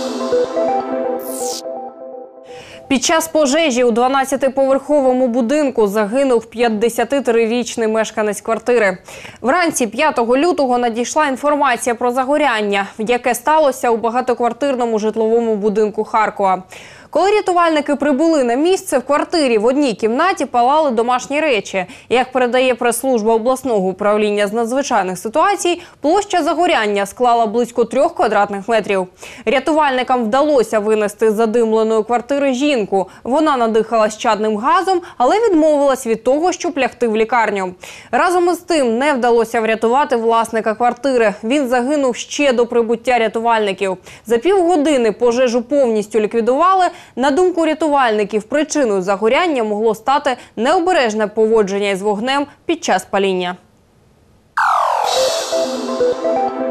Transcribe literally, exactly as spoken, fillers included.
Під час пожежі у дванадцятиповерховому будинку загинув п'ятдесятитрирічний мешканець квартири. Вранці п'ятого лютого надійшла інформація про загоряння, яке сталося у багатоквартирному житловому будинку Харкова. Коли рятувальники прибули на місце, в квартирі в одній кімнаті палали домашні речі. Як передає прес-служба обласного управління з надзвичайних ситуацій, площа загоряння склала близько трьох квадратних метрів. Рятувальникам вдалося винести з задимленої квартири жінку. Вона надихалась чадним газом, але відмовилась від того, щоб лягти в лікарню. Разом із тим не вдалося врятувати власника квартири. Він загинув ще до прибуття рятувальників. За півгодини пожежу повністю ліквідували. На думку рятувальників, причиною загоряння могло стати необережне поводження із вогнем під час паління.